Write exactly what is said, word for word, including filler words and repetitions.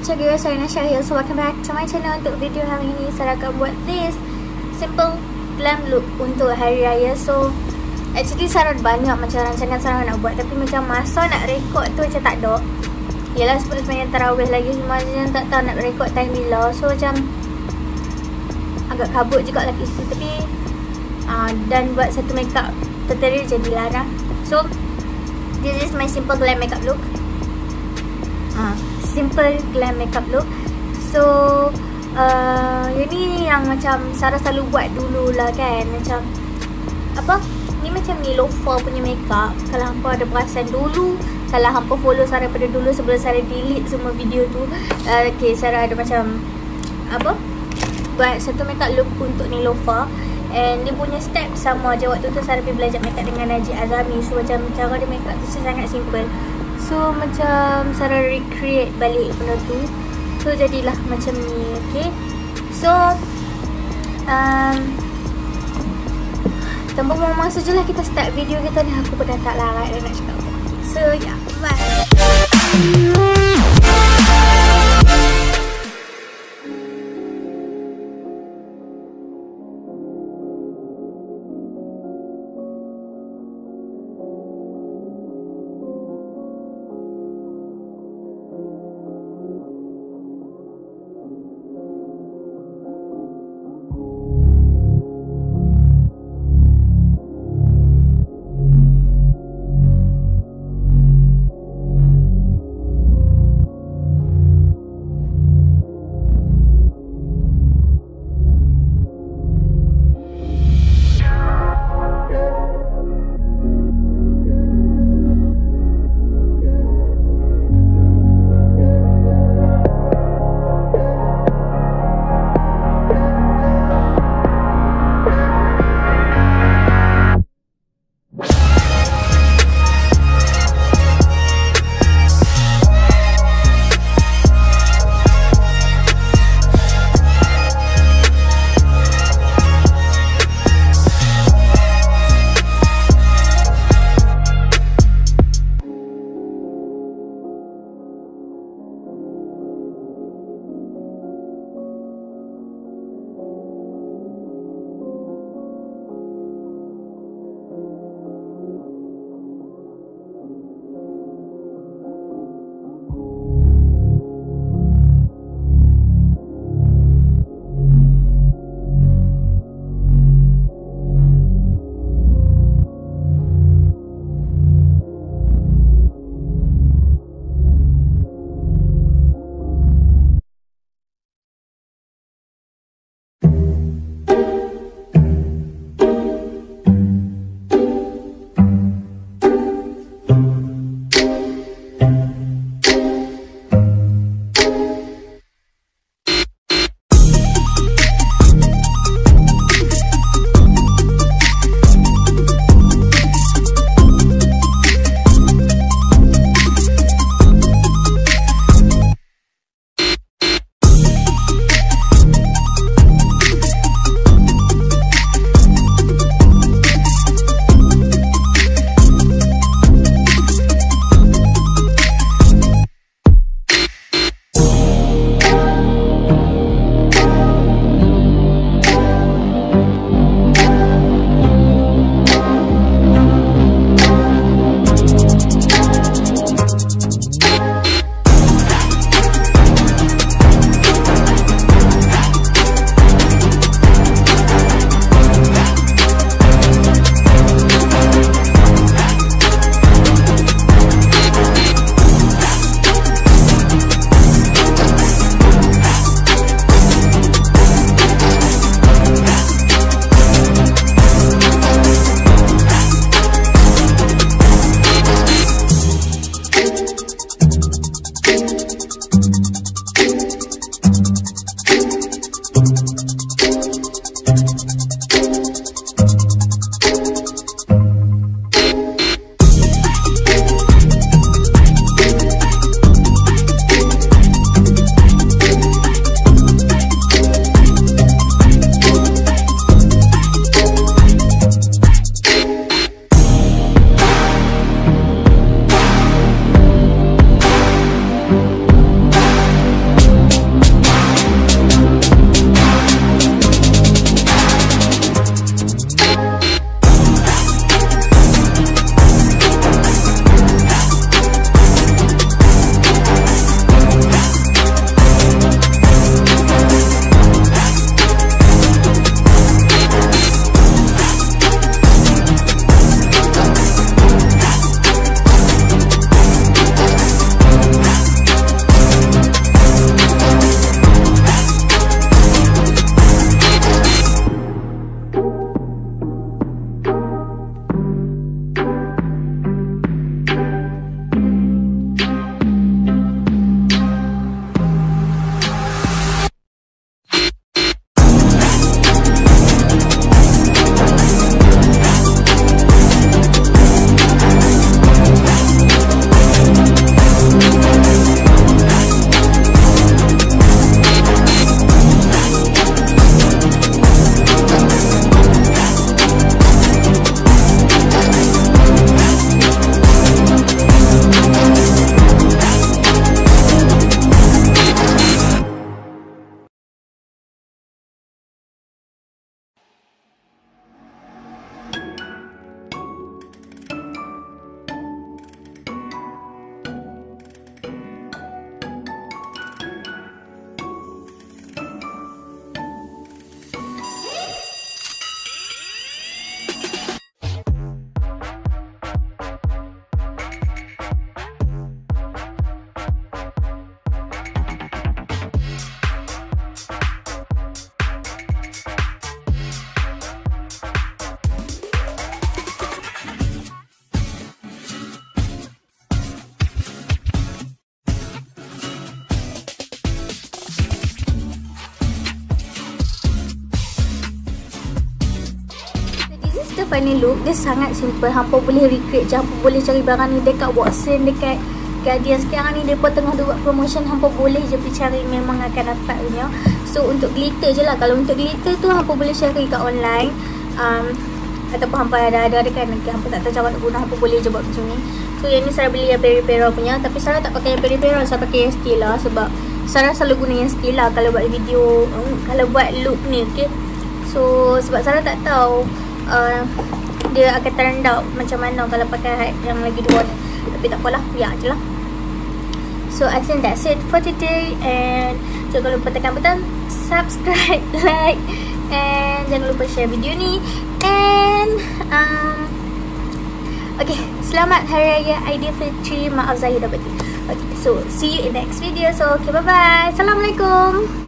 macam guys, saya Nasha here. So welcome back to my channel. Untuk video hari ini saya akan buat this simple glam look untuk hari raya. So actually saya ada banyak macam rancangan saya nak buat, tapi macam masa nak record tu macam tak ada. Yelah sebab sebenarnya tarawih lagi, semua macam tak tahu nak record time bila. So macam agak kabut juga lagi situ. Tapi uh, dan buat satu makeup tutorial jadilah dah. So this is my simple glam makeup look. uh, Simple glam makeup look. So uh, ini yang macam Sarah selalu buat dulu lah kan. Macam apa, ni macam ni loafer punya makeup. Kalau hampa ada perasan dulu, kalau hampa follow Sarah pada dulu sebelum Sarah delete semua video tu, uh, okay, Sarah ada macam apa, buat satu makeup look untuk ni loafer. And dia punya step sama je. Waktu tu Sarah pergi belajar makeup dengan Najib Azami. So macam cara dia makeup tu sangat simple. So macam Sarah recreate balik benda tu. So jadilah macam ni. Okay, so um, tanpa buang masa je lah kita start video kita ni. Aku pun dah tak larat dah nak cakap apa. So yeah, bye. funny look. Dia sangat simple. Hampa boleh recreate je. Hampa boleh cari barang ni dekat Watson, dekat Guardian. Sekarang ni mereka tengah buat promotion. Hampa boleh je pergi cari, memang akan dapat punya. So untuk glitter je lah. Kalau untuk glitter tu hampa boleh cari kat online, um, ataupun hampa ada ada kan, hampa tak tahu cara nak guna, hampa boleh je buat macam ni. So yang ni Sarah beli yang Peripera punya. Tapi Sarah tak pakai yang Peripera, Sarah pakai yang Stila. Sebab Sarah selalu guna yang Stila kalau buat video, um, kalau buat look ni, okay. So sebab Sarah tak tahu uh, dia akan turn out macam mana kalau pakai yang lagi dua ni. Tapi tak apalah, biar je lah. So I think that's it for today. And jangan lupa tekan butang subscribe, like, and jangan lupa share video ni. And um, okay, selamat Hari Raya Aidilfitri. Maaf Zahir dah berhenti. Okay, so see you in next video. So okay, bye bye. Assalamualaikum.